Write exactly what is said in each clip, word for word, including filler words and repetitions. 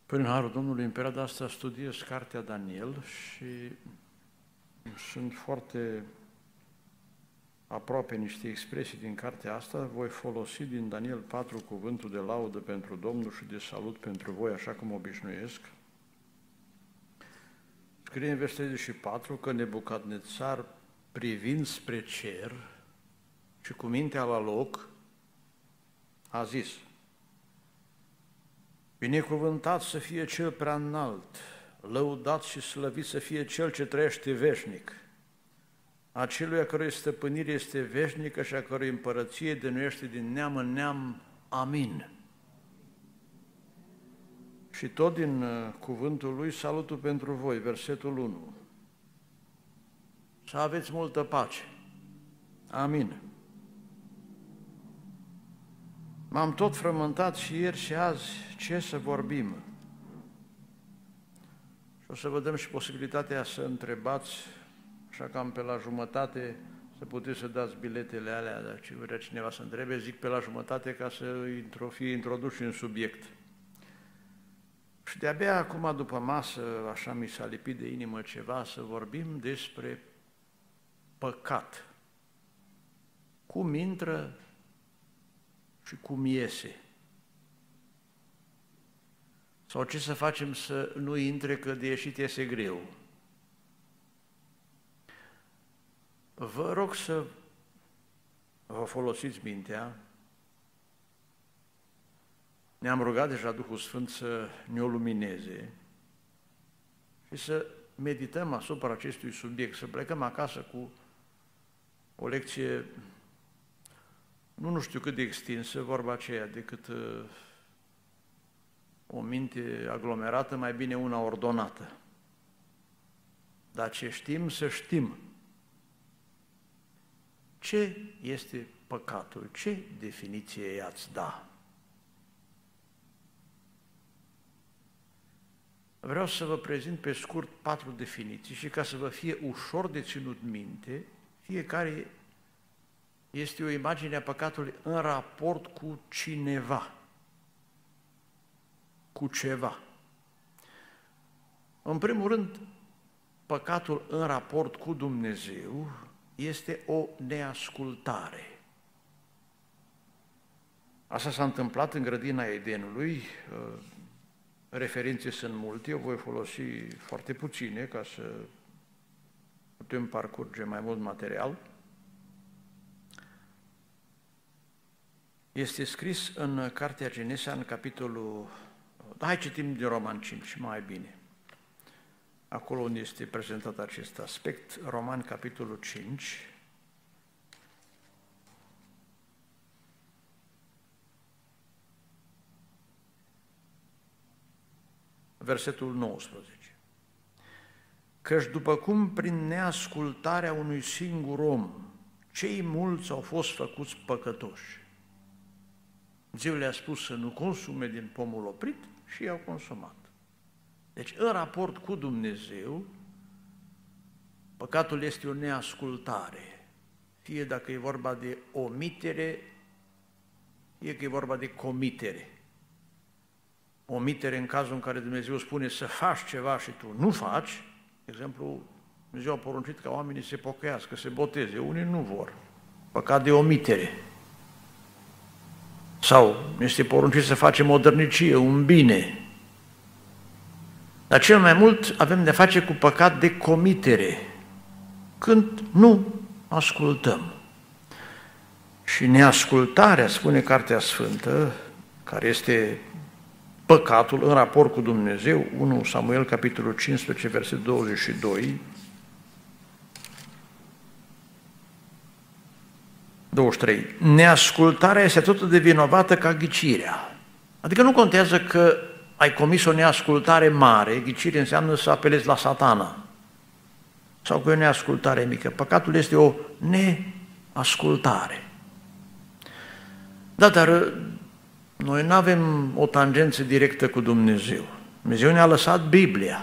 Prin Harul Domnului, în perioada asta studiez cartea Daniel și sunt foarte aproape niște expresii din cartea asta. Voi folosi din Daniel patru cuvântul de laudă pentru Domnul și de salut pentru voi, așa cum obișnuiesc. Scrie în versetul treizeci și patru că Nebucadnețar, privind spre cer și cu mintea la loc, a zis: binecuvântat să fie cel prea înalt, lăudat și slăvit să fie cel ce trăiește veșnic, acelui a cărui stăpânire este veșnică și a cărui împărăție dănuiește din neam în neam. Amin. Și tot din cuvântul lui, salutul pentru voi, versetul unu. Să aveți multă pace. Amin. M-am tot frământat și ieri și azi ce să vorbim. Și o să vă dăm și posibilitatea să întrebați, așa cam pe la jumătate, să puteți să dați biletele alea, dacă vrea cineva să întrebe, zic pe la jumătate ca să fie introduși în subiect. Și de-abia acum, după masă, așa mi s-a lipit de inimă ceva, să vorbim despre păcat. Cum intră și cum iese. Sau ce să facem să nu intre, că de ieșit iese greu. Vă rog să vă folosiți mintea. Ne-am rugat deja Duhul Sfânt să ne o lumineze și să medităm asupra acestui subiect, să plecăm acasă cu o lecție nu nu știu cât de extinsă, vorba aceea, decât uh, o minte aglomerată, mai bine una ordonată. Dar ce știm, să știm. Ce este păcatul? Ce definiție i-ați da? Vreau să vă prezint pe scurt patru definiții și ca să vă fie ușor de ținut minte, fiecare este o imagine a păcatului în raport cu cineva, cu ceva. În primul rând, păcatul în raport cu Dumnezeu este o neascultare. Asta s-a întâmplat în grădina Edenului. Referințe sunt multe, eu voi folosi foarte puține ca să putem parcurge mai mult material. Este scris în Cartea Genesa, în capitolul... Hai citim din Roman cinci, mai bine. Acolo unde este prezentat acest aspect, Roman, capitolul cinci. Versetul nouăsprezece. Căci după cum prin neascultarea unui singur om, cei mulți au fost făcuți păcătoși. Dumnezeu le-a spus să nu consume din pomul oprit și i-au consumat. Deci, în raport cu Dumnezeu, păcatul este o neascultare. Fie dacă e vorba de omitere, fie că e vorba de comitere. Omitere în cazul în care Dumnezeu spune să faci ceva și tu nu faci. De exemplu, Dumnezeu a poruncit ca oamenii să se pocăiască, să se boteze. Unii nu vor. Păcat de omitere. Sau este poruncit să facem o dărnicie, un bine. Dar cel mai mult avem de face cu păcat de comitere, când nu ascultăm. Și neascultarea, spune Cartea Sfântă, care este păcatul în raport cu Dumnezeu, unu Samuel, capitolul cincisprezece, versetul douăzeci și doi, douăzeci și trei. Neascultarea este tot de vinovată ca ghicirea. Adică nu contează că ai comis o neascultare mare, ghicire înseamnă să apelezi la Satana, sau că e o neascultare mică. Păcatul este o neascultare. Da, dar noi nu avem o tangență directă cu Dumnezeu. Dumnezeu ne-a lăsat Biblia.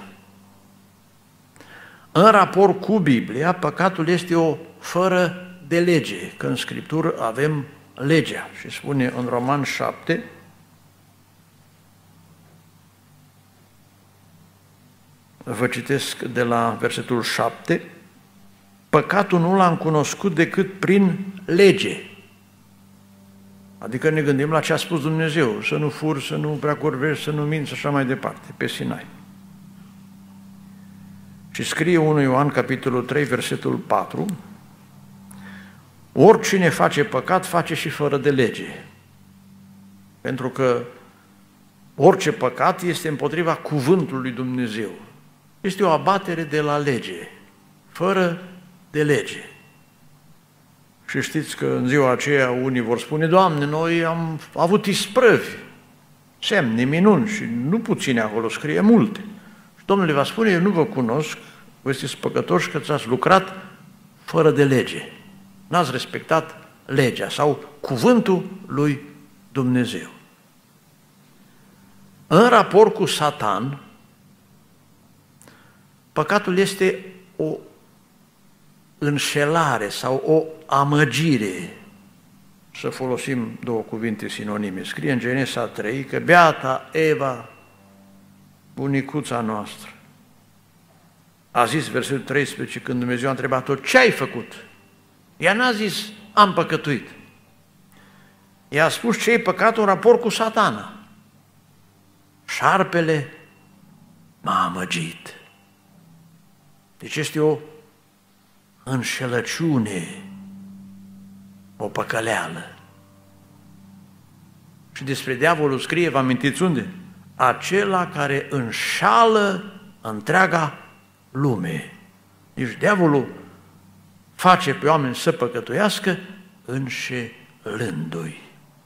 În raport cu Biblia, păcatul este o fără de lege, că în Scriptură avem legea. Și spune în Roman șapte, Vă citesc de la versetul șapte. Păcatul nu l-am cunoscut decât prin lege. Adică ne gândim la ce a spus Dumnezeu, să nu furi, să nu prea curvești, să nu minți, așa mai departe, pe Sinai. Și scrie unu Ioan, capitolul trei, versetul patru, oricine face păcat, face și fără de lege. Pentru că orice păcat este împotriva cuvântului lui Dumnezeu. Este o abatere de la lege, fără de lege. Și știți că în ziua aceea unii vor spune, Doamne, noi am avut isprăvi, semne, minuni și nu puține acolo, scrie multe. Și Domnul le va spune, eu nu vă cunosc, voi sunteți păcătoși că ți-ați lucrat fără de lege. N-ați respectat legea sau cuvântul lui Dumnezeu. În raport cu Satan, păcatul este o înșelare sau o amăgire, să folosim două cuvinte sinonime. Scrie în Genesa trei că beata Eva, bunicuța noastră, a zis versetul treisprezece, când Dumnezeu a întrebat-o, ce ai făcut? Ea n-a zis, am păcătuit. Ea a spus ce e păcatul în raport cu Satana. Șarpele m-a amăgit. Deci este o înșelăciune, o păcăleală. Și despre diavolul scrie, vă amintiți unde? Acela care înșală întreaga lume. Deci diavolul face pe oameni să păcătuiască înșelându-i.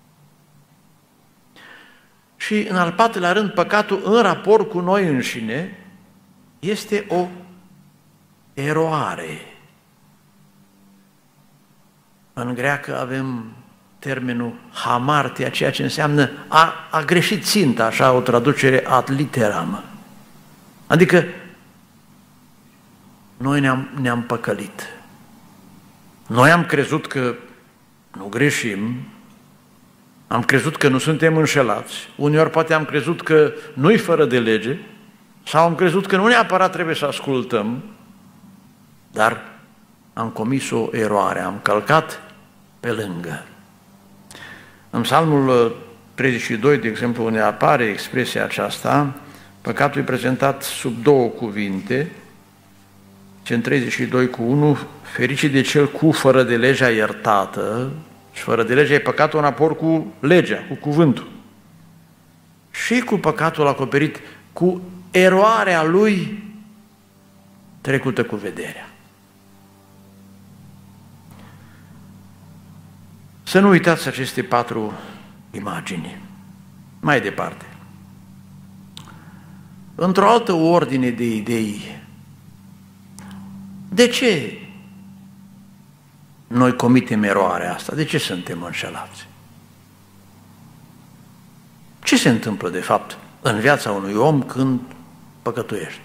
Și în al patrulea rând, păcatul în raport cu noi înșine este o eroare. În greacă avem termenul hamartia, ceea ce înseamnă a, a greșit ținta, așa o traducere ad literam. Adică noi ne-am, ne-am păcălit. Noi am crezut că nu greșim, am crezut că nu suntem înșelați, uneori poate am crezut că nu-i fără de lege, sau am crezut că nu neapărat trebuie să ascultăm, dar am comis o eroare, am călcat pe lângă. În Psalmul treizeci și doi, de exemplu, unde apare expresia aceasta, păcatul e prezentat sub două cuvinte, în treizeci și doi cu unu, fericit de cel cu fără de legea iertată, și fără de legea e păcatul în raport cu legea, cu cuvântul. Și cu păcatul acoperit, cu eroarea lui trecută cu vederea. Să nu uitați aceste patru imagini. Mai departe. Într-o altă ordine de idei, de ce noi comitem eroarea asta? De ce suntem înșelați? Ce se întâmplă, de fapt, în viața unui om când păcătuiește?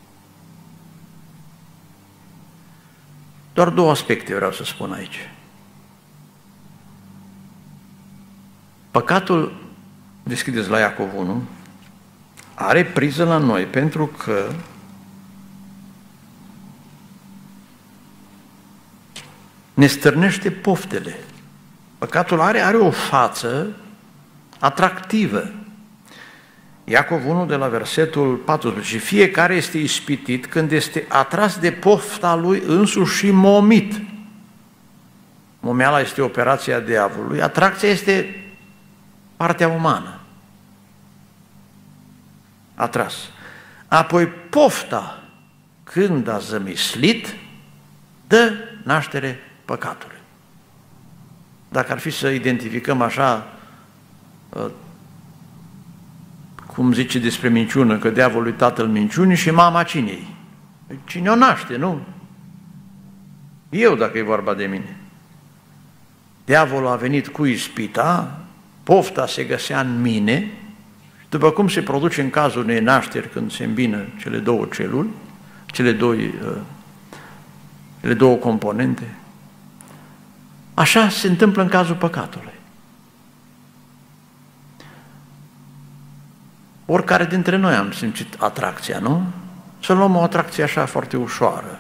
Doar două aspecte vreau să spun aici. Păcatul, deschideți la Iacov unu, are priză la noi pentru că ne stârnește poftele. Păcatul are, are o față atractivă. Iacov unu de la versetul paisprezece. Fiecare este ispitit când este atras de pofta lui însuși și momit. Momeala este operația diavolului, atracția este partea umană. Atras. Apoi pofta, când a zămislit, dă naștere păcatului. Dacă ar fi să identificăm așa, cum zice despre minciună, că diavolul e tatăl minciunii și mama cinei. Cine o naște, nu? Eu, dacă e vorba de mine. Diavolul a venit cu ispita, pofta se găsea în mine, după cum se produce în cazul unei nașteri când se îmbină cele două celuli, cele două, cele două componente, așa se întâmplă în cazul păcatului. Oricare dintre noi am simțit atracția, nu? Să luăm o atracție așa foarte ușoară.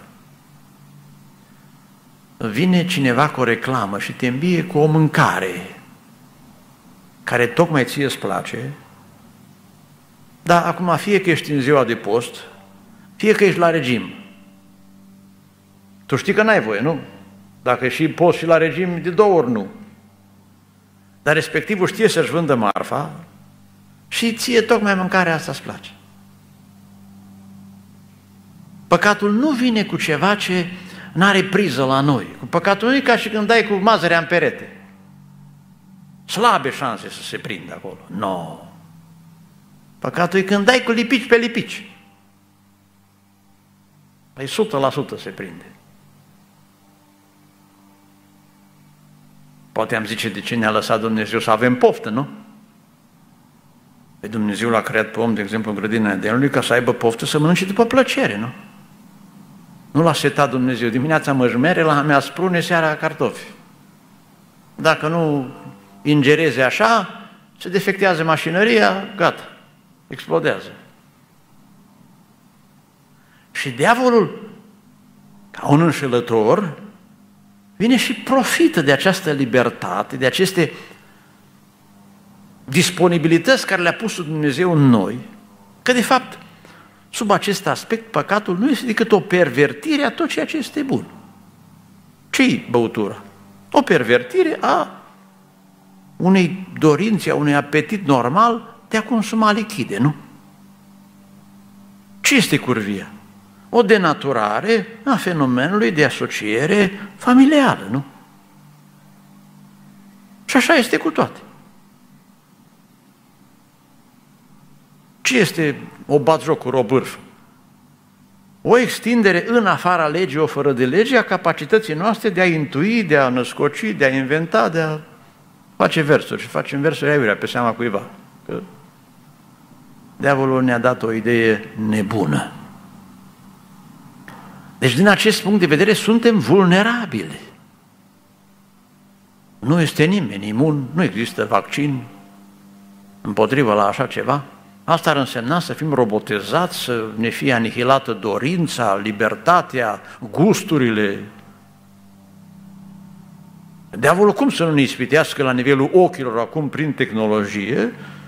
Vine cineva cu o reclamă și te îmbie cu o mâncare care tocmai ție îți place, dar acum fie că ești în ziua de post, fie că ești la regim. Tu știi că n-ai voie, nu? Dacă și post și la regim, de două ori nu. Dar respectivul știe să-și vândă marfa și ție tocmai mâncarea asta îți place. Păcatul nu vine cu ceva ce n-are priză la noi. Cu păcatul nu e ca și când dai cu mazărea în perete. Slabe șanse să se prindă acolo. Nu. No. Păcatul e când dai cu lipici pe lipici. Păi o sută la sută se prinde. Poate am zice de ce ne-a lăsat Dumnezeu să avem poftă, nu? Păi Dumnezeu l-a creat pe om, de exemplu, în grădina Edenului, ca să aibă poftă să mănânce după plăcere, nu? Nu l-a setat Dumnezeu. Dimineața măjmere, la mea sprune, seara cartofi. Dacă nu ingereze așa, se defectează mașinăria, gata, explodează. Și diavolul, ca un înșelător, vine și profită de această libertate, de aceste disponibilități care le-a pus Dumnezeu în noi, că de fapt, sub acest aspect, păcatul nu este decât o pervertire a tot ceea ce este bun. Ce-i băutura? O pervertire a unei dorințe, a unui apetit normal de a consuma lichide, nu? Ce este curvia? O denaturare a fenomenului de asociere familială, nu? Și așa este cu toate. Ce este o batjocură, o bârfă? O extindere în afara legii, o fără de lege, a capacității noastre de a intui, de a născoci, de a inventa, de a face versuri. Și facem versuri aiurea pe seama cuiva. Că diavolul ne-a dat o idee nebună. Deci, din acest punct de vedere, suntem vulnerabili. Nu este nimeni imun, nu există vaccin împotrivă la așa ceva. Asta ar însemna să fim robotizați, să ne fie anihilată dorința, libertatea, gusturile. Diavolul cum să nu ne ispitească la nivelul ochilor acum prin tehnologie,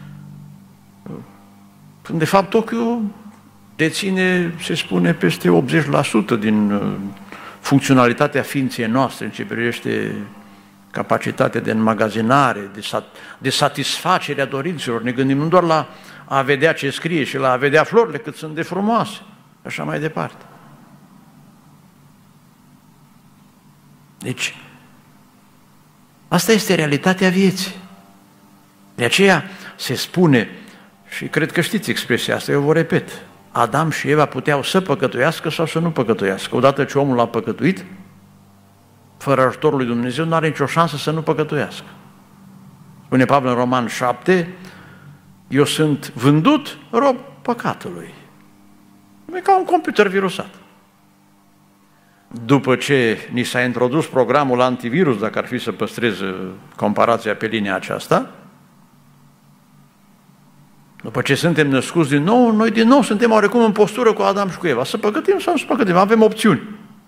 când de fapt ochiul deține, se spune, peste optzeci la sută din funcționalitatea ființei noastre în ce privește capacitatea de înmagazinare, de, sat, de satisfacere a dorințelor. Ne gândim nu doar la a vedea ce scrie și la a vedea florile cât sunt de frumoase, așa mai departe. Deci, asta este realitatea vieții. De aceea se spune, și cred că știți expresia asta, eu vă repet, Adam și Eva puteau să păcătuiască sau să nu păcătuiască. Odată ce omul a păcătuit, fără ajutorul lui Dumnezeu, nu are nicio șansă să nu păcătuiască. Spune Pavel în Roman șapte, eu sunt vândut rob păcatului. E ca un computer virusat. După ce ni s-a introdus programul antivirus, dacă ar fi să păstrez comparația pe linia aceasta, după ce suntem născuți din nou, noi din nou suntem oarecum în postură cu Adam și cu Eva. Să păcătim sau nu să păcătim, avem opțiuni.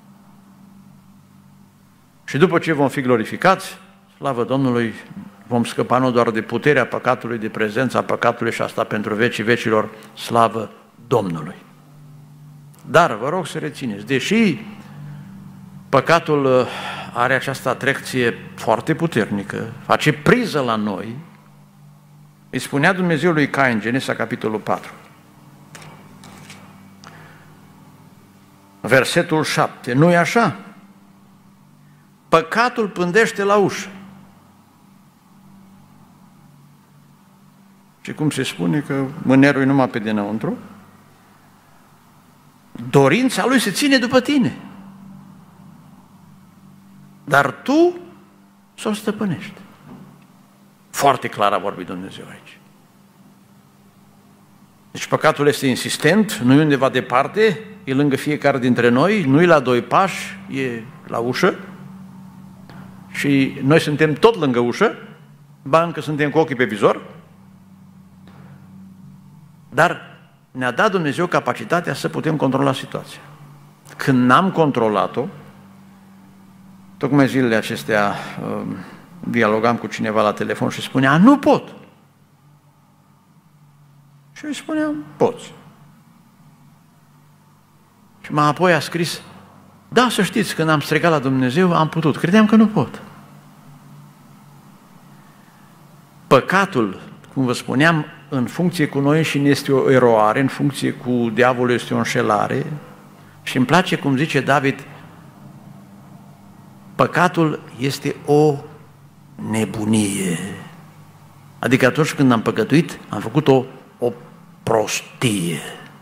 Și după ce vom fi glorificați, slavă Domnului, vom scăpa nu doar de puterea păcatului, de prezența păcatului și asta pentru vecii vecilor, slavă Domnului. Dar vă rog să rețineți, deși păcatul are această atracție foarte puternică, face priză la noi, îi spunea Dumnezeu lui Cain, Genesa, capitolul patru, versetul șapte, nu-i așa? Păcatul pândește la ușă. Și cum se spune că mânerul e numai pe dinăuntru, dorința lui se ține după tine. Dar tu să o stăpânești. Foarte clar a vorbit Dumnezeu aici. Deci păcatul este insistent, nu e undeva departe, e lângă fiecare dintre noi, nu e la doi pași, e la ușă și noi suntem tot lângă ușă, ba încă suntem cu ochii pe vizor, dar ne-a dat Dumnezeu capacitatea să putem controla situația. Când n-am controlat-o, tocmai zilele acestea uh, dialogam cu cineva la telefon și spunea, nu pot. Și eu îi spuneam, poți. Și mai apoi a scris, da, să știți, când am strigat la Dumnezeu, am putut. Credeam că nu pot. Păcatul, cum vă spuneam, în funcție cu noi și este o eroare, în funcție cu diavolul este o înșelare. Și îmi place cum zice David, păcatul este o nebunie. Adică atunci când am păcătuit, am făcut o, o prostie.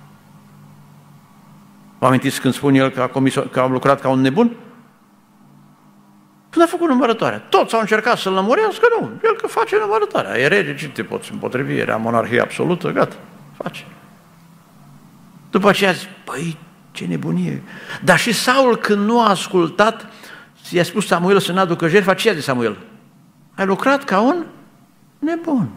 Vă amintiți când spune el că a, comis, că a lucrat ca un nebun? Când a făcut numărătoarea. Toți au încercat să-l lămurească, nu. El că face numărătoarea. E rege, ce te poți împotrivi? Era monarhie absolută, gata, face. După aceea zice, păi, ce nebunie. Dar și Saul, când nu a ascultat, i-a spus Samuel să n-aducă jertfa, ce a zis Samuel? Ai lucrat ca un nebun.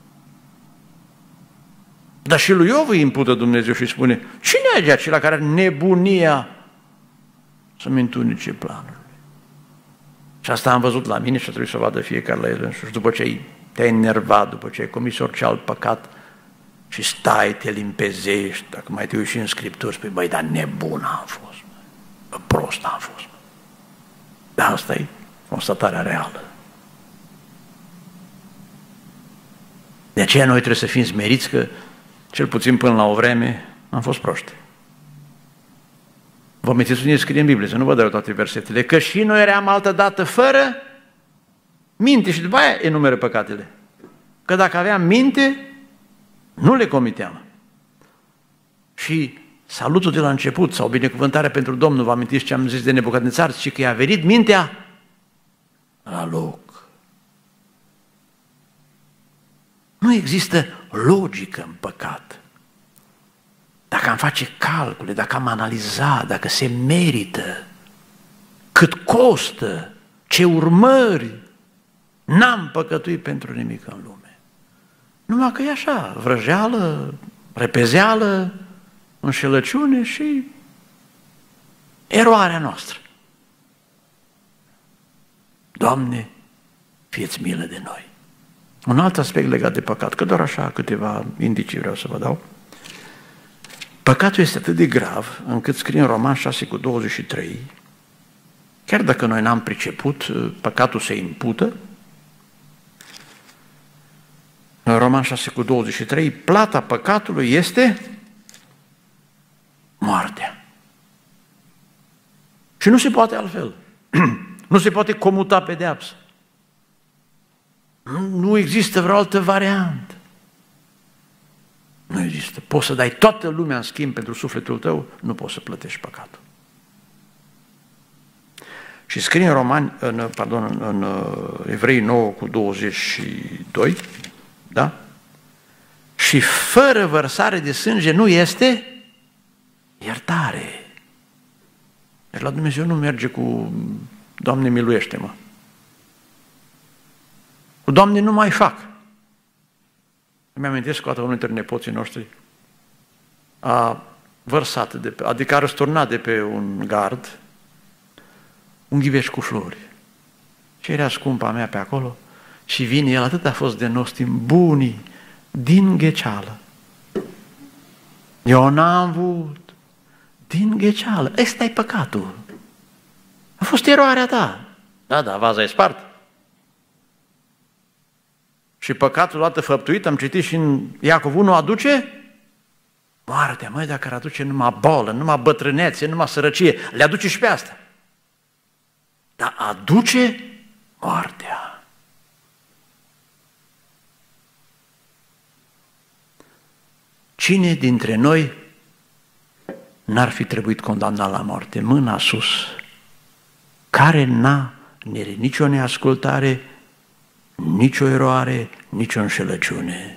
Dar și lui Iov îi impută Dumnezeu și spune, cine e acela care are nebunia să-mi întunece planul? Și asta am văzut la mine și trebuie să vadă fiecare la el însuși. După ce te-ai enervat, după ce ai comis orice alt păcat și stai, te limpezești, dacă mai te uiți și în Scripturi, spui, băi, dar nebun am fost, bă, prost am fost. Dar asta e constatarea reală. De aceea noi trebuie să fim smeriți că, cel puțin până la o vreme, am fost proști. Vă amintiți unde scrie în Biblie, să nu vă dau toate versetele, că și noi eram altădată fără minte și după aia enumeră păcatele. Că dacă aveam minte, nu le comiteam. Și salutul de la început, sau binecuvântarea pentru Domnul, vă amintiți ce am zis de Nebucadnețar, și că i-a venit mintea la loc. Nu există logică în păcat. Dacă am face calcule, dacă am analiza, dacă se merită, cât costă, ce urmări, n-am păcătuit pentru nimic în lume. Numai că e așa, vrăjeală, repezeală, înșelăciune și eroarea noastră. Doamne, fie-ți milă de noi. Un alt aspect legat de păcat, că doar așa câteva indicii vreau să vă dau. Păcatul este atât de grav, încât scrie în Roman șase cu douăzeci și trei, chiar dacă noi n-am priceput, păcatul se impută. În Roman șase cu douăzeci și trei, plata păcatului este moartea. Și nu se poate altfel. Nu se poate comuta pedeapsă. Nu există vreo altă variantă. Nu există. Poți să dai toată lumea în schimb pentru sufletul tău, nu poți să plătești păcatul. Și scrie în Romani, în, pardon, în, în Evrei nouă cu douăzeci și doi, da? Și fără vărsare de sânge nu este iertare. Deci la Dumnezeu nu merge cu Doamne miluiește-mă. Cu Doamne nu mai fac. Îmi amintesc că unul dintre nepoții noștri a vărsat, de pe, adică a răsturnat de pe un gard un ghiveș cu flori. Și era scumpa mea pe acolo și vine el, atât a fost de nostim, bunii, din Gheceală. Eu n-am avut, din Gheceală. Ăsta e păcatul. A fost eroarea ta. Da, da, vaza e spart. Și păcatul odată făptuit, am citit și în Iacov unu, aduce moartea. Măi, dacă ar aduce numai bolă, numai bătrânețe, numai sărăcie, le aduce și pe asta. Dar aduce moartea. Cine dintre noi n-ar fi trebuit condamnat la moarte? Mâna sus. Care n-a nicio neascultare, nicio eroare, nicio înșelăciune.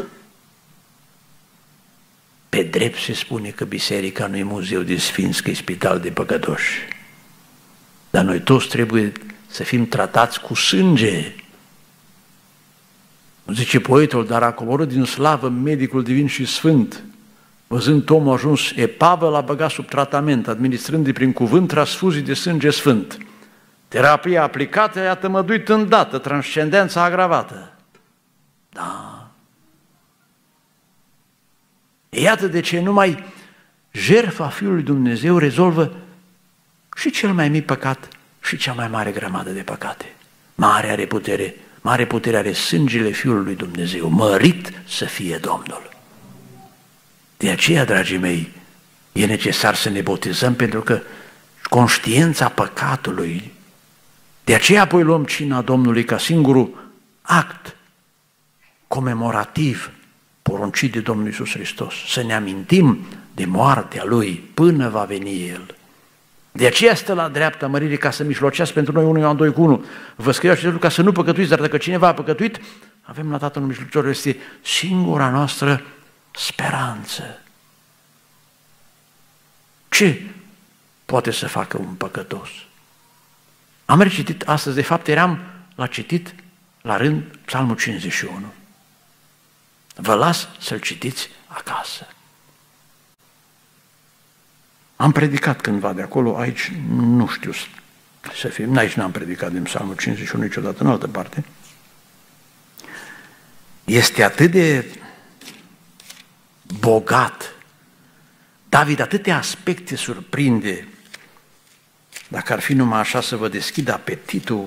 Pe drept se spune că biserica nu e muzeu de sfinți, că e spital de păcătoși. Dar noi toți trebuie să fim tratați cu sânge. Zice poetul, dar a coborât din slavă medicul divin și sfânt, Văzând omul ajuns epavă, l-a băgat sub tratament, administrându-i prin cuvânt transfuzii de sânge sfânt. Terapia aplicată i-a tămăduit îndată, transcendența agravată. Da. Iată de ce numai jertfa Fiului Dumnezeu rezolvă și cel mai mic păcat și cea mai mare grămadă de păcate. Mare are putere, mare putere are sângele Fiului Dumnezeu, mărit să fie Domnul. De aceea, dragii mei, e necesar să ne botezăm, pentru că conștiința păcatului, de aceea apoi luăm cina Domnului ca singurul act comemorativ poruncit de Domnul Iisus Hristos, să ne amintim de moartea Lui până va veni El. De aceea stă la dreapta măririi ca să mijlocească pentru noi unu Ioan doi cu unu. Vă scriu acest lucru ca să nu păcătuiți, dar dacă cineva a păcătuit, avem la Tatăl mijlocitor, este singura noastră speranță. Ce poate să facă un păcătos? Am recitit astăzi, de fapt eram la citit la rând Psalmul cincizeci și unu. Vă las să-l citiți acasă. Am predicat cândva de acolo, aici nu știu să fim, aici n-am predicat din Psalmul cincizeci și unu niciodată, în altă parte. Este atât de bogat. David atâtea aspecte surprinde. Dacă ar fi numai așa să vă deschid apetitul,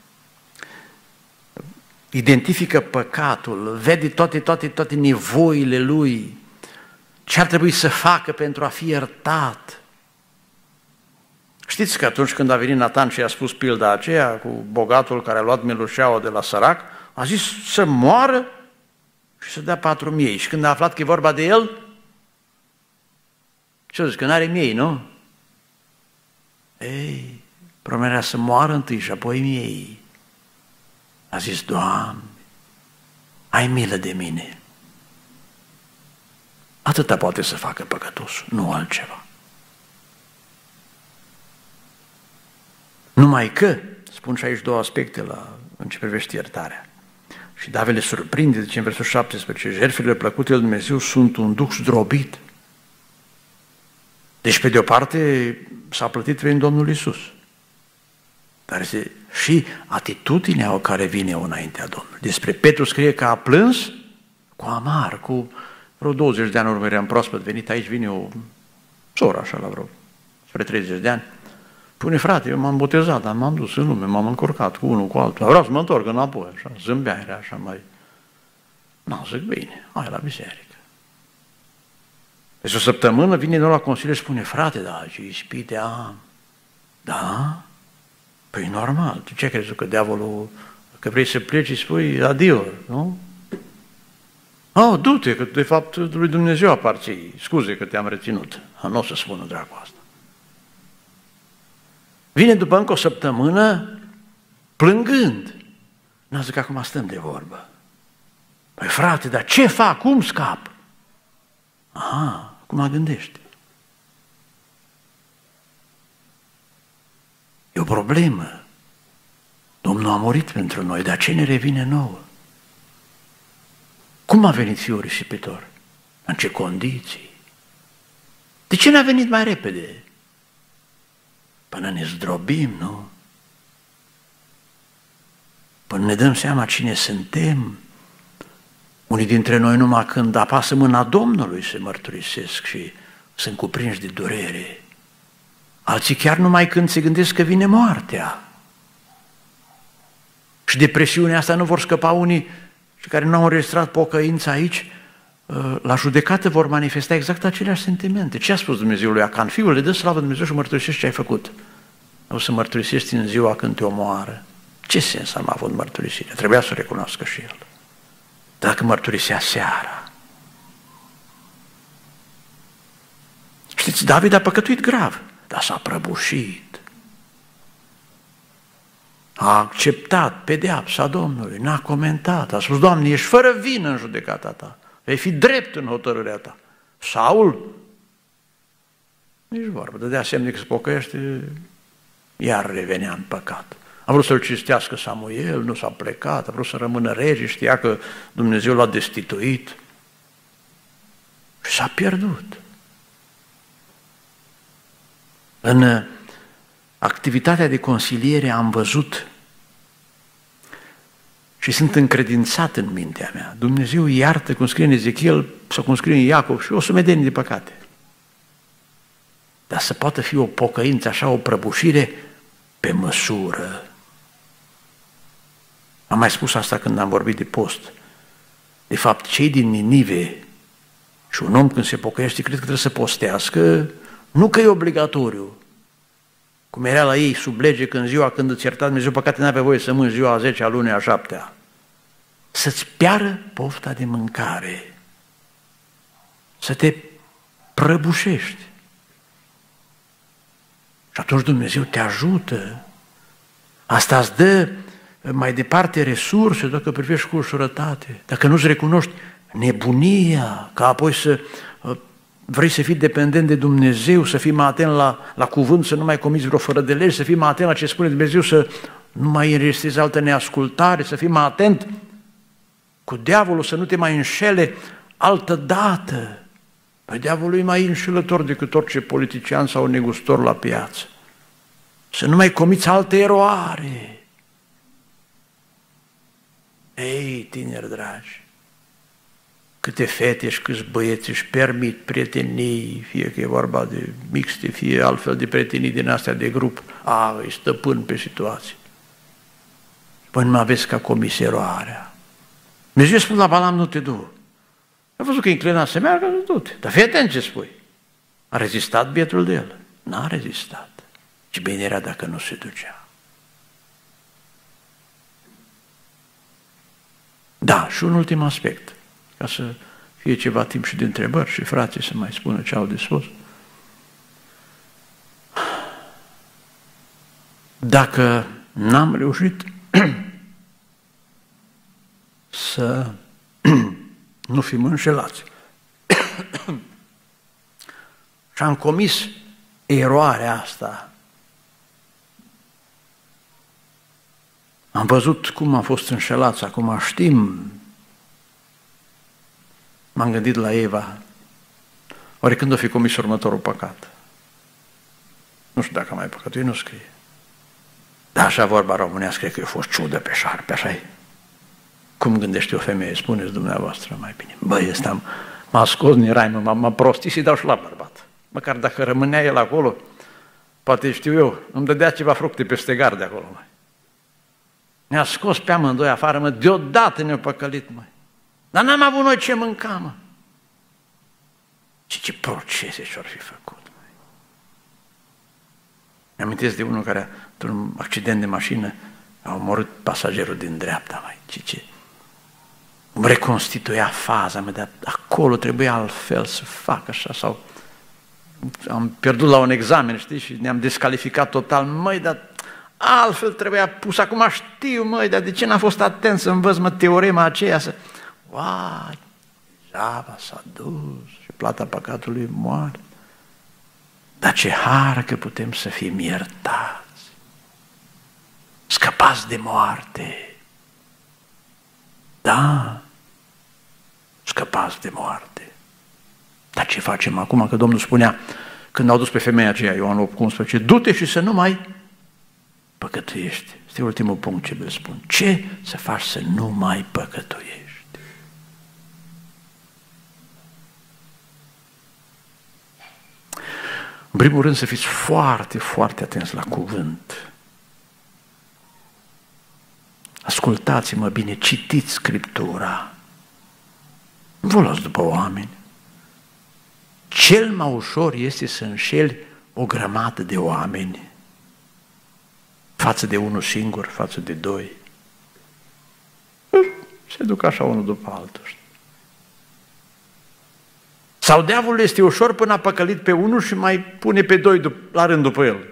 identifică păcatul, vede toate, toate, toate nevoile lui, ce ar trebui să facă pentru a fi iertat. Știți că atunci când a venit Natan și a spus pilda aceea cu bogatul care a luat milușeaua de la sărac, a zis să moară și să dea patru miei. Și când a aflat că e vorba de el, ce zic, că n-are miei, nu? Ei, promenea să moară întâi și apoi miei. A zis, Doamne, ai milă de mine. Atâta poate să facă păcătosul, nu altceva. Numai că, spun și aici două aspecte la, în ce privește iertarea. Și David le surprinde, zice în versul șaptesprezece, jertfele plăcute lui Dumnezeu sunt un duc zdrobit. Deci, pe de o parte, s-a plătit prin Domnul Iisus. Dar este și atitudinea care vine înaintea Domnului. Despre Petru scrie că a plâns cu amar, cu vreo douăzeci de ani urmă, eram proaspăt venit, aici vine o soră așa la vreo spre treizeci de ani. Pune, frate, eu m-am botezat, dar m-am dus în lume, m-am încurcat cu unul, cu altul, vreau să mă întorc înapoi, așa, zâmbea, era așa mai... Nu, zic, bine, hai la biserică. Deci o săptămână vine la consiliu și spune, frate, da, ce ispite am. Da? Păi normal, tu ce crezi că diavolul, că vrei să pleci și spui adio, nu? Oh, du-te, că de fapt lui Dumnezeu aparții, scuze că te-am reținut. Nu o să spună dragul asta. Vine după încă o săptămână plângând. Nu zic, acum stăm de vorbă. Păi frate, dar ce fac? Cum scap? Aha, acum gândește. E o problemă. Domnul a murit pentru noi, dar ce ne revine nouă? Cum a venit fiul risipitor? În ce condiții? De ce n-a venit mai repede? Până ne zdrobim, nu? Până ne dăm seama cine suntem. Unii dintre noi numai când apasă mâna Domnului se mărturisesc și sunt cuprinși de durere. Alții chiar numai când se gândesc că vine moartea. Și depresiunea asta nu vor scăpa unii și care nu au înregistrat pocăința aici, la judecată vor manifesta exact aceleași sentimente. Ce a spus Dumnezeu lui Acan? Fiule, dă slavă Dumnezeu și mărturisești ce ai făcut. O să mărturisești în ziua când te omoară. Ce sens am avut mărturisirea? Trebuia să o recunoască și el. Dacă mărturisea seara. Știți, David a păcătuit grav, dar s-a prăbușit. A acceptat pedeapsa Domnului, n-a comentat, a spus, Doamne, ești fără vină în judecata ta, vei fi drept în hotărârea ta. Saul, nici vorbă, dădea semne că se pocăiește, iar revenea în păcat. A vrut să-l cinstească Samuel, nu s-a plecat, a vrut să rămână rege, știa că Dumnezeu l-a destituit. Și s-a pierdut. În activitatea de consiliere am văzut și sunt încredințat în mintea mea. Dumnezeu iartă, cum scrie în Ezechiel sau cum scrie în Iacov, și o sumedenie de păcate. Dar să poată fi o pocăință, așa, o prăbușire pe măsură. Am mai spus asta când am vorbit de post. De fapt, cei din Ninive și un om când se pocăiește, cred că trebuie să postească, nu că e obligatoriu. Cum era la ei sub lege când ziua când îți ierta Dumnezeu păcate, n-avea voie să mânci ziua a zecea, a lunii, a șaptea. Să-ți piară pofta de mâncare. Să te prăbușești. Și atunci Dumnezeu te ajută. Asta îți dă mai departe resurse, dacă privești cu ușurătate. Dacă nu-ți recunoști nebunia, ca apoi să vrei să fii dependent de Dumnezeu, să fii mai atent la, la cuvânt, să nu mai comiți vreo fără de lege, să fii mai atent la ce spune Dumnezeu, să nu mai înregistrezi altă neascultare, să fii mai atent cu diavolul, să nu te mai înșele altă dată. Păi diavolul e mai înșelător decât orice politician sau negustor la piață. Să nu mai comiți alte eroare. Ei, tineri dragi, câte fete și câți băieți își permit prietenii, fie că e vorba de mixte, fie altfel de prietenii din astea de grup, a, îi stăpân pe situații. Păi nu mai aveți ca comis eroarea. Dumnezeu spune la Balam, nu te du. A văzut că e înclinat să meargă, du-te. Dar fii atent ce spui. A rezistat bietul de el? N-a rezistat. Ce bine era dacă nu se ducea. Da, și un ultim aspect, ca să fie ceva timp și de întrebări și frații să mai spună ce au de spus. Dacă n-am reușit să nu fim înșelați și am comis eroarea asta, am văzut cum am fost înșelați, acum știm, m-am gândit la Eva, oare când o fi comis următorul păcat? Nu știu dacă mai păcătuit, nu scrie. Dar așa vorba românească, cred că a fost ciudă pe șarpe, așa-i? Cum gândește o femeie, spuneți dumneavoastră mai bine. Băi, ăsta m-a scos din rai, m-a prostit și dau și la bărbat. Măcar dacă rămânea el acolo, poate știu eu, îmi dădea ceva fructe peste gard de acolo, mai. Ne-a scos pe amândoi afară, mă, deodată ne-a păcălit, măi. Dar n-am avut noi ce mânca, mă. Și ce procese și-or fi făcut, măi. Mi-amintesc de unul care, într-un accident de mașină, a omorât pasagerul din dreapta, măi. Ce, ce? Îmi reconstituia faza, mă, dar acolo trebuia altfel să fac așa, sau am pierdut la un examen, știi, și ne-am descalificat total, măi, dar altfel trebuia pus, acum știu, măi, dar de ce n-am fost atent să învăț, mă, teorema aceea, să... Uai, degeaba s-a dus și plata păcatului moarte. Dar ce har că putem să fim iertați, scăpați de moarte. Da, scăpați de moarte. Dar ce facem acum? Că Domnul spunea, când au dus pe femeia aceea, Ioan opt cu unsprezece, du-te și să nu mai păcătuiești. Este ultimul punct ce vă spun. Ce să faci să nu mai păcătuiești? În primul rând să fiți foarte, foarte atenți la cuvânt. Ascultați-mă bine, citiți Scriptura. Nu vă luați după oameni. Cel mai ușor este să înșeli o grămadă de oameni față de unul singur, față de doi. Se duc așa unul după altul. Sau diavolul este ușor până a păcălit pe unul și mai pune pe doi la rând după el.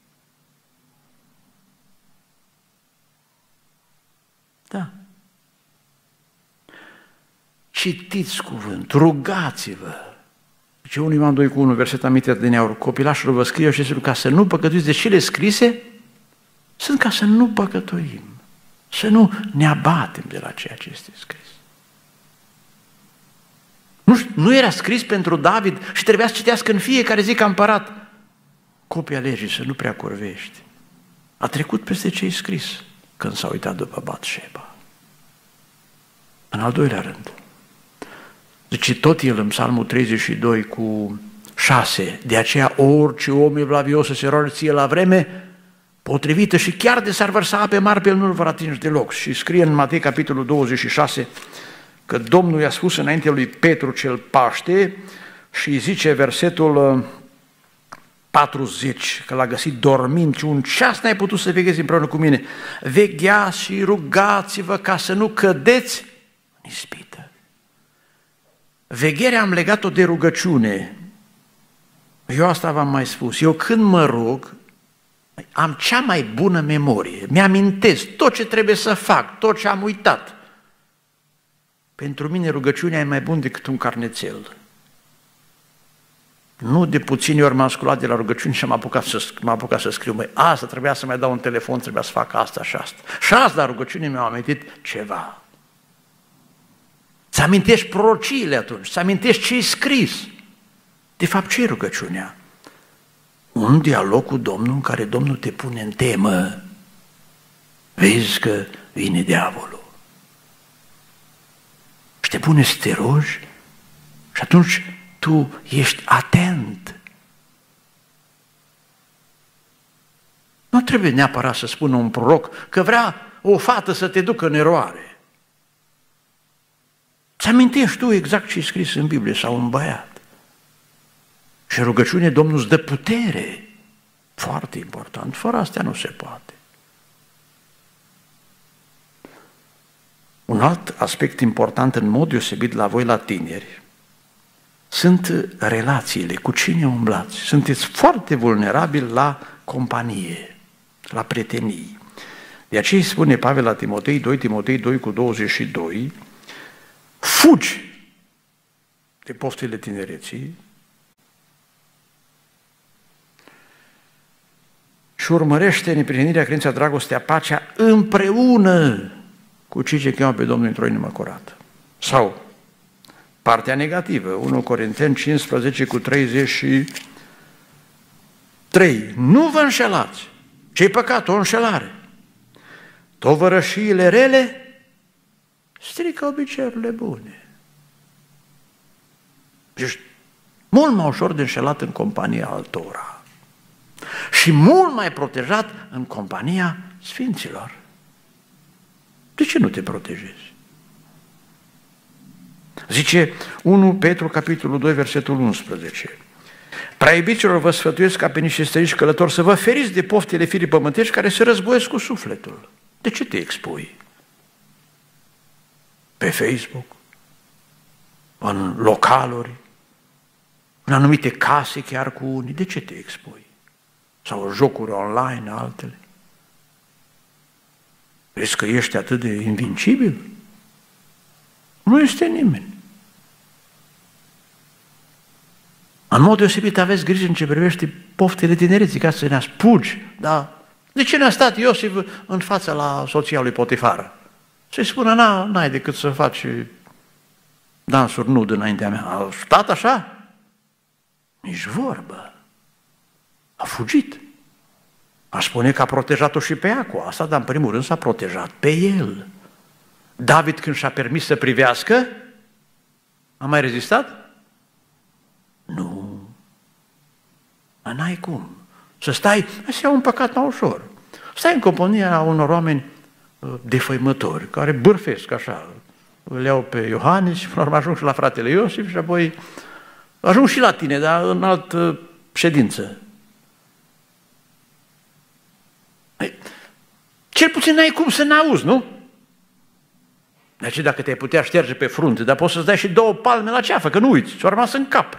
Da. Citiți cuvânt, rugați-vă. Deci unul Ioan doi cu unu, verset amintit din aur, copilașul vă scrie și zice, ca să nu păcătuiți, de cele scrise sunt ca să nu păcătuim, să nu ne abatem de la ceea ce este scris. Nu, nu era scris pentru David și trebuia să citească în fiecare zi ca împărat. Copia legii, să nu prea curvești. A trecut peste ce-i scris când s-a uitat după Batșeba. În al doilea rând, zice tot el în Psalmul treizeci și doi cu șase, de aceea orice om evlavios să se roage ție la vreme potrivită și chiar de s-ar vărsa ape mari pe el nu-l vor atinge deloc. Și scrie în Matei capitolul douăzeci și șase că Domnul i-a spus înainte lui Petru cel Paște și îi zice versetul patruzeci, că l-a găsit dormind și un ceas n-ai putut să veghezi împreună cu mine. Vegheați și rugați-vă ca să nu cădeți în ispită. Vegherea am legat-o de rugăciune. Eu asta v-am mai spus. Eu când mă rog, am cea mai bună memorie. Mi-amintesc tot ce trebuie să fac, tot ce am uitat. Pentru mine rugăciunea e mai bună decât un carnețel. Nu de puțini ori m-am sculat de la rugăciuni și m-am apucat să, m-am apucat să scriu, măi, asta trebuia să mai dau un telefon, trebuia să fac asta și asta. Și azi la rugăciune mi-am amintit ceva. Să amintești prorociile atunci, să amintești ce-i scris. De fapt, ce-i rugăciunea? Un dialog cu Domnul în care Domnul te pune în temă. Vezi că vine diavolul. Și te pune să te rogi și atunci tu ești atent. Nu trebuie neapărat să spună un proroc că vrea o fată să te ducă în eroare. Ți amintești tu exact ce e scris în Biblie sau un băiat. Și în rugăciune Domnul îți dă putere. Foarte important. Fără astea nu se poate. Un alt aspect important în mod deosebit la voi la tineri sunt relațiile, cu cine umblați. Sunteți foarte vulnerabili la companie, la prietenii. De aceea îi spune Pavel la Timotei, doi Timotei doi cu douăzeci și doi, fugi de poftele tinereții și urmărește neprihănirea, credința, dragostea, pacea împreună cu cei ce cheamă pe Domnul într-o inimă curată. Sau partea negativă, unu Corinteni cincisprezece cu treizeci și trei. Nu vă înșelați. Ce-i păcat? O înșelare. Tovărășiile rele strică obiceiurile bune. Ești mult mai ușor de înșelat în compania altora și mult mai protejat în compania sfinților. De ce nu te protejezi? Zice unu Petru, capitolul doi, versetul unsprezece. Prea iubiților, vă sfătuiesc ca pe niște străiși călători să vă feriți de poftele firii pământești care se războiesc cu sufletul. De ce te expui? Pe Facebook, în localuri, în anumite case chiar cu unii. De ce te expui? Sau în jocuri online, altele. Crezi că ești atât de invincibil? Nu este nimeni. În mod deosebit aveți grijă în ce privește poftele tinereții, ca să ne spugi. Da? De ce n-a stat Iosif în fața la soția lui Potifar? Să-i spună, n-ai decât să faci dansuri nud înaintea mea. A stat așa? Nici vorbă. A fugit. A spune că a protejat-o și pe ea cu asta, dar în primul rând s-a protejat pe el. David, când și-a permis să privească, a mai rezistat? Nu. N-ai cum. Să stai, asta e un păcat mai ușor. Stai în compania unor oameni defăimători, care bârfesc așa. Îl iau pe Iohannis și până la urmă ajung și la fratele Iosif și apoi ajung și la tine, dar în altă ședință. Cel puțin n-ai cum să n-auzi, nu? Deci dacă te-ai putea șterge pe frunte, dar poți să-ți dai și două palme la ceafă, că nu uiți, ți-o rămas în cap.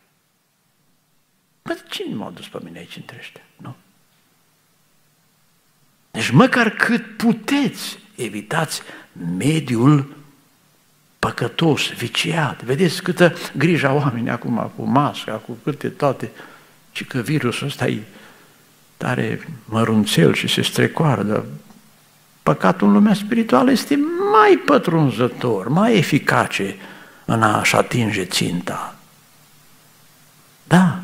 Bă, cine m-a dus pe mine aici între ăștia, nu? Deci măcar cât puteți, evitați mediul păcătos, viciat. Vedeți câtă grijă au oamenii acum cu masca, cu câte toate, și că virusul ăsta e tare mărunțel și se strecoară, dar păcatul în lumea spirituală este mai pătrunzător, mai eficace în a-și atinge ținta. Da.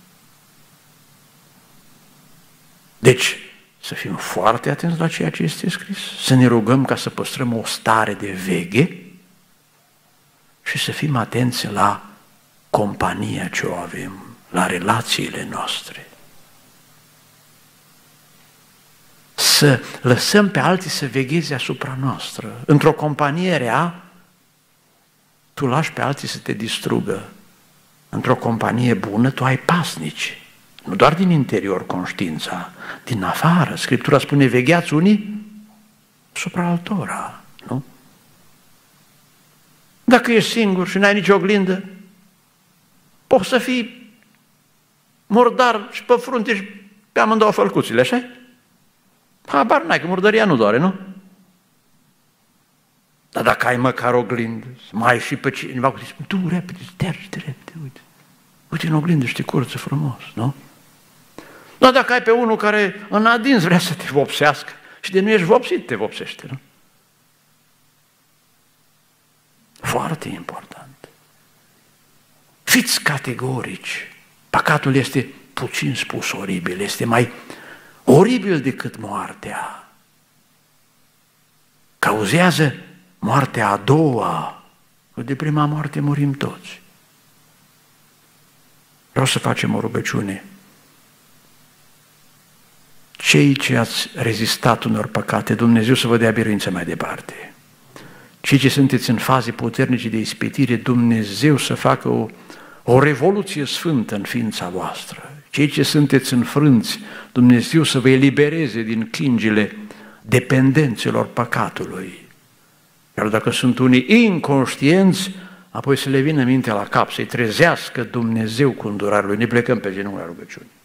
Deci, să fim foarte atenți la ceea ce este scris, să ne rugăm ca să păstrăm o stare de veche și să fim atenți la compania ce o avem, la relațiile noastre. Să lăsăm pe alții să vegheze asupra noastră. Într-o companie rea, tu lași pe alții să te distrugă. Într-o companie bună, tu ai pasnici. Nu doar din interior conștiința, din afară. Scriptura spune, vegheați unii asupra altora, nu? Dacă ești singur și n-ai nicio oglindă, poți să fii murdar și pe frunte și pe amândouă fălcuțile, așa? Habar n-ai, că murdăria nu doare, nu? Dar dacă ai măcar oglindă, mai ai și pe cineva cu tine, spune, tu repede, stergi-te repede, uite. Uite în oglindă și te curăță frumos, nu? Dar dacă ai pe unul care în adins vrea să te vopsească și de nu ești vopsit, te vopsește, nu? Foarte important. Fiți categorici. Păcatul este, puțin spus, oribil, este mai oribil decât moartea. Cauzează moartea a doua, că de prima moarte murim toți. Vreau să facem o rugăciune. Cei ce ați rezistat unor păcate, Dumnezeu să vă dea biruință mai departe. Cei ce sunteți în faze puternice de ispitire, Dumnezeu să facă o, o revoluție sfântă în ființa voastră. Cei ce sunteți înfrânți, Dumnezeu să vă elibereze din chingile dependențelor păcatului. Iar dacă sunt unii inconștienți, apoi să le vină mintea la cap, să-i trezească Dumnezeu cu îndurarea Lui. Ne plecăm pe genunchi la rugăciune.